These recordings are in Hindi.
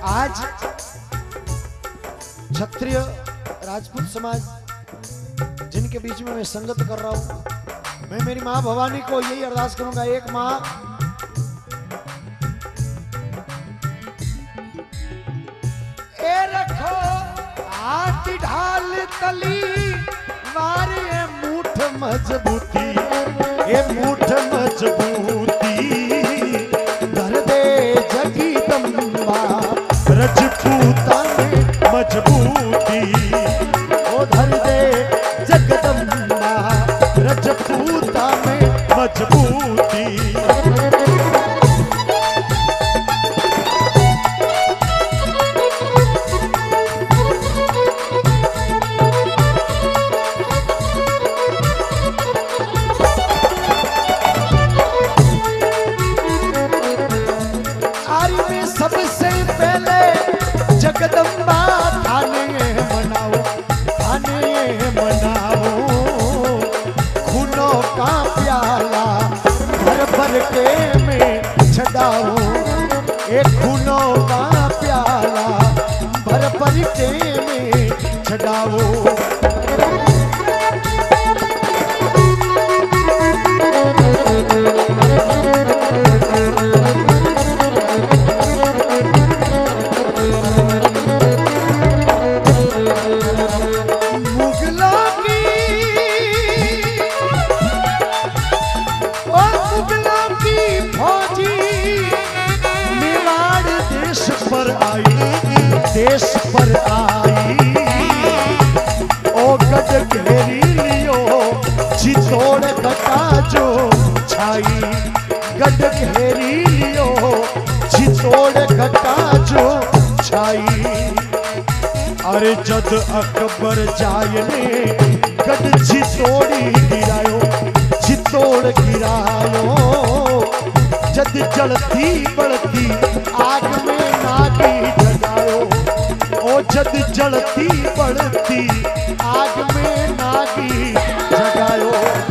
आज क्षत्रिय राजपूत समाज जिनके बीच में मैं संगत कर रहा हूं, मैं मेरी मां भवानी को यही अरदास करूंगा। एक मां ए रखो हाथ ढाल तली वार ये मूठ मजबूती, ये मूठ मजबूती धर दे जगदम्बा रजपूता में मजबूती, ओ धर दे जगदम्बा रजपूता में मजबूती। सबसे पहले जगदम्बा थाने मनाओ, थाने मनाओ, खूनों का प्याला भर भर के में छड़ाओ, एक खूनों का प्याला भर भर के में छड़ाओ। देश पर आई ओ गढ़ घेरी लियो चितौड़ घटा जो छाई, गढ़ घेरी लियो चितौड़ घटा जो छाई। अरे जद अकबर जाय ने गढ़ चितौड़ी गिरायो, चितौड़ गिरायो, जद जलती बढ़ती आग में नागी जगायो, ओ जद जलती बढ़ती आग में नागी जगायो।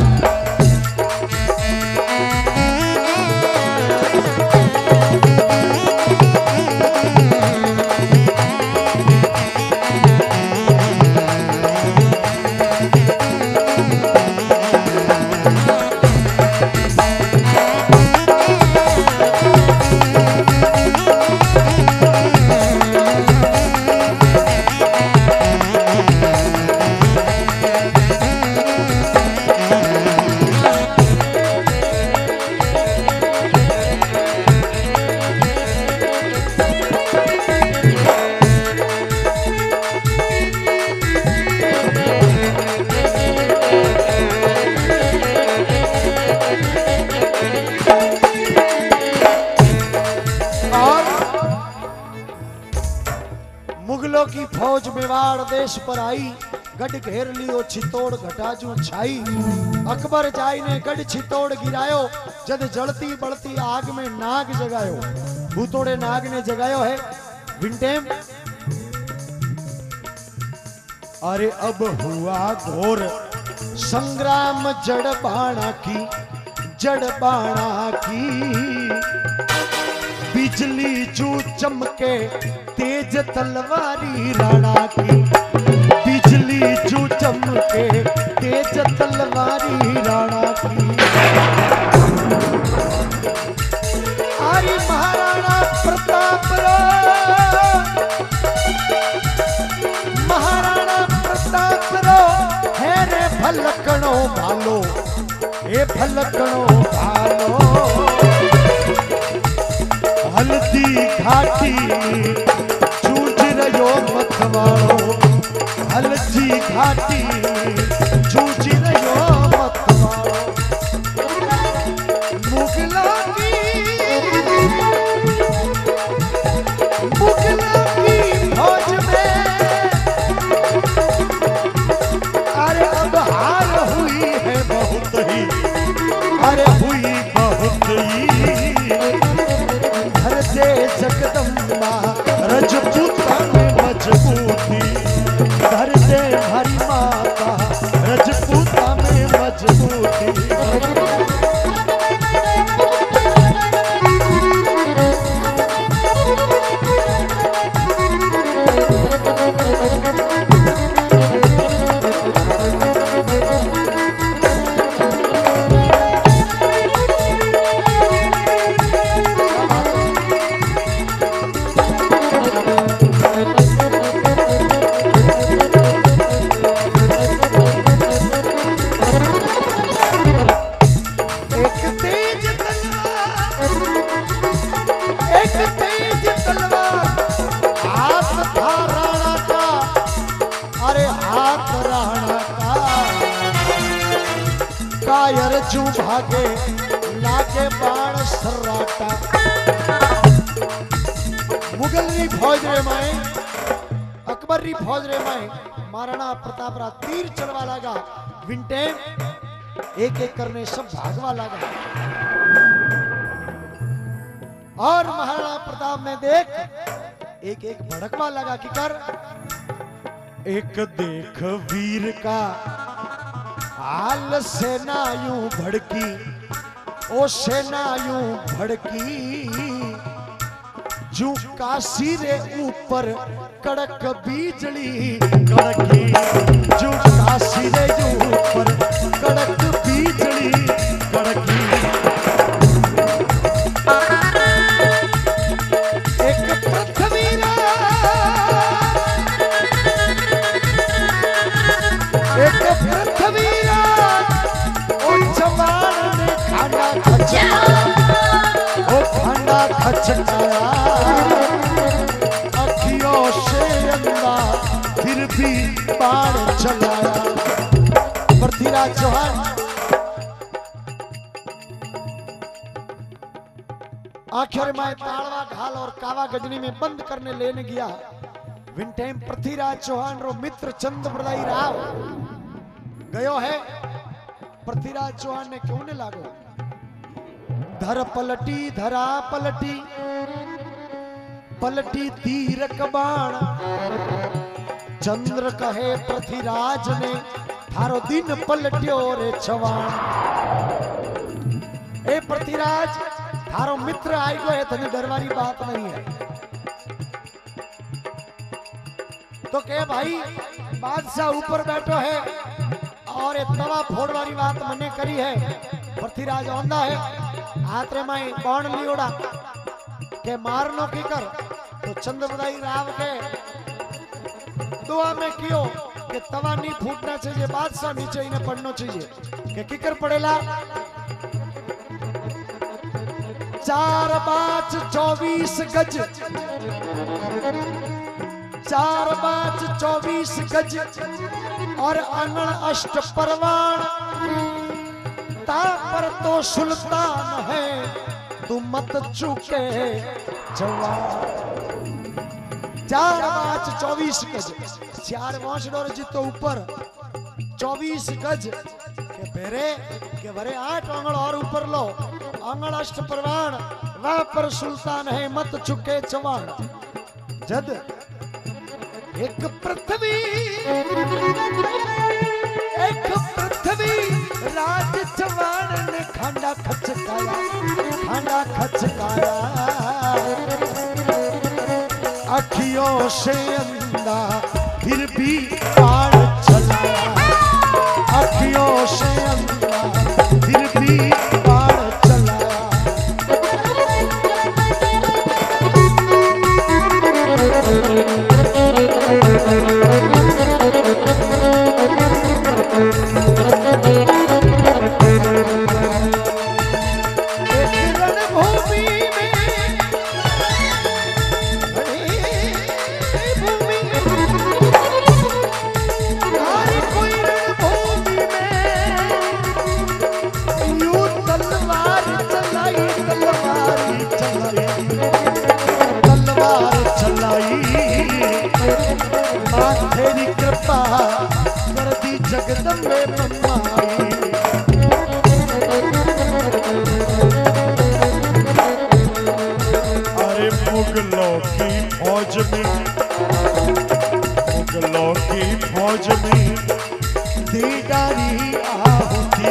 मुगलों की फौज मेवाड़ देश पर आई, गढ़ घेर लियो चितौड़ घटा जो छाई। अकबर जाई ने गढ़ चितौड़ गिरायो, जद जलती बढ़ती आग में नाग जगायो, भूतोड़े नाग ने जगायो है विंटेम। अरे अब हुआ घोर संग्राम जड़ बाणा की, जड़ बाणा की, बिजली जो चमके तेज तलवारी राणा की, बिजली जो चमके तेज तलवारी राणा की। आरी महाराणा प्रताप रो, महाराणा प्रताप रो है रे भलकणो भालो, ए भलकणो भालो। हल्दी घाटी जूझ रयो मतवालो, हल्दी घाटी जूझ रयो मतवालो। मुगलों की फौज में अरे अब हार हुई है बहुत ही, अरे हुई बहुत ही। जगदम्बा रजपूता में मजबूती धर दे हरि माता जू भागे लागे बाण सर्राटा। मुगल री फौज रे माए अकबर री फौज रे माए महाराणा प्रताप रा तीर चलवा लगा। विंटे एक एक करने सब भागवा लगा और महाराणा प्रताप ने देख एक एक भड़कवा लगा कि कर एक देख वीर का हाल सेना यूं भड़की ओ सेना यूं भड़की जू काशी रे ऊपर कड़क बिजली कड़की जू काशी रे ऊपर कड़क बिजली कड़की। एक पृथ्वीराज ओ जवान ने खाना खचकाया ओ खाना खचकाया अखियों से अंधा फिर भी बाण चलाया। पृथ्वीराज चौहान आखिर में ताड़वा घाल और कावा गजनी में बंद करने लेने गया। विन टाइम पृथ्वीराज चौहान रो मित्र चंद्रप्रदाई राव गयो है। पृथ्वीराज चौहान ने क्यों ने लागो धर पलटी धरा पलटी पलटी तीर कबाण चंद्र कहे पृथ्वीराज ने थारो दिन पलट्यो रे चवाण। ए पृथ्वीराज थारो मित्र आई गो है तने डरवारी बात नहीं है। तो के भाई बादशाह ऊपर बैठो है और तवा फोड़ वाली बात मने करी है। पृथ्वीराज औंदा है हाथ रे माई बाण लियोड़ा के मारनो की कर तो चंद्रप्रदाई राव के दुआ में कियो कि तवा नहीं फूटना चाहिए बादशाह नीचे इन्हें पड़ना चाहिए के किकर पड़ेला 4 बाच 24 गज 4 बाच 24 गज और अंगण अष्ट परवाण ता पर तो सुल्तान है तू मत चूके जवान। 4 बाच 24 गज 4 वांस डोर जितो ऊपर 24 गज के बेरे के बरे 8 आंगण और ऊपर लो आंगण अष्ट परवाण वह पर सुल्तान है मत चुके जवान। जद एक पृथ्वी राज जवान ने खांडा खचकाया अखियों से अंधा फिर भी बाण चलाया अखियों से अंधा फिर भी बाण चलाया। तेरी कृपा कर दी जगदम्बे मम्माई। अरे मुगलों की फौज में दी डारी आहुति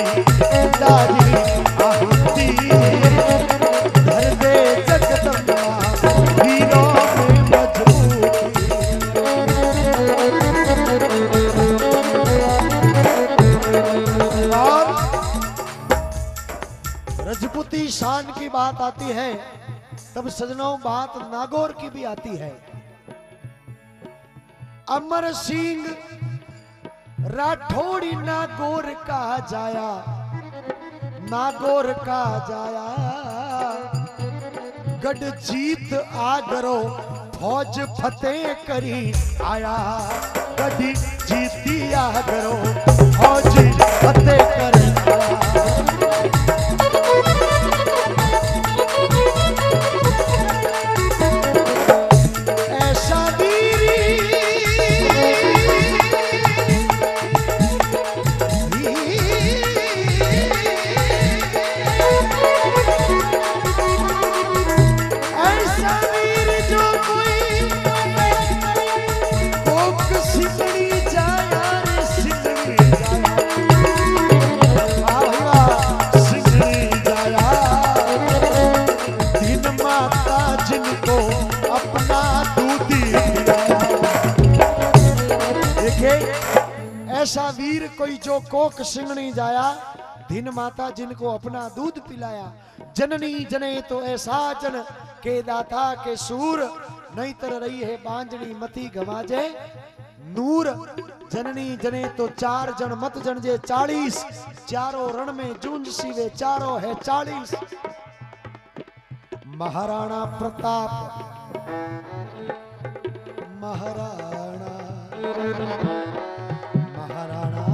धर दे जगदम्बा वीरों में मजबूती। रजपूती शान की बात आती है तब सजनों बात नागौर की भी आती है। अमर सिंह राठौड़ी नागौर का जाया गढ़ जीत आगरो फौज फतेह करी आया गढ़ जीती आगरो फौज फतेह करी आया। ऐसा वीर कोई जो कोक सिंगनी जाया, दिन माता जिनको अपना दूध पिलाया। जननी जने तो ऐसा जन के दाता के सूर, नहीं तर रही है बांजनी मती गवाजे नूर। जननी जने तो 4 जन मत जनजे 40, चारों रण में जूंझ सीवे चारों है 40। महाराणा प्रताप महाराणा महाराणा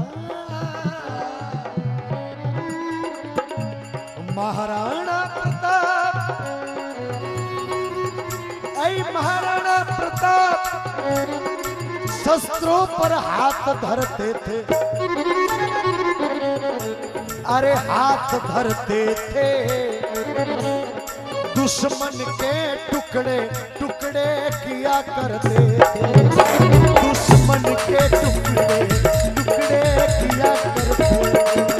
महाराणा प्रताप, ऐ महाराणा प्रताप शस्त्रों पर हाथ धरते थे, अरे हाथ धरते थे। दुश्मन के टुकड़े टुकड़े किया करते थे, दुश्मन के टुकड़े टुकड़े किया करते थे।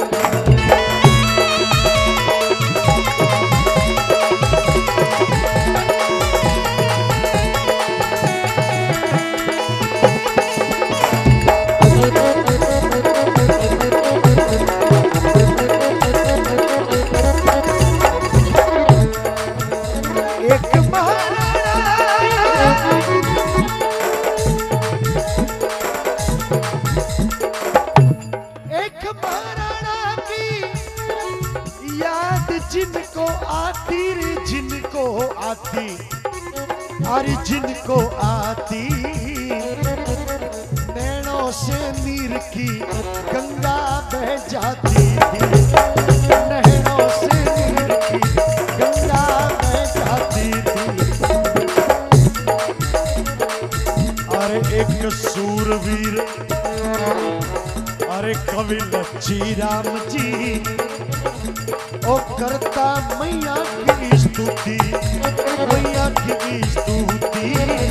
अरे जिनको आती नैनों से नीर की गंगा बह जाती थी, नैनों से नीर की गंगा बह जाती थी। अरे एक सूरवीर, अरे कवि लच्छी राम जी, ओ करता मैया की स्तुति, मैया की स्तुति।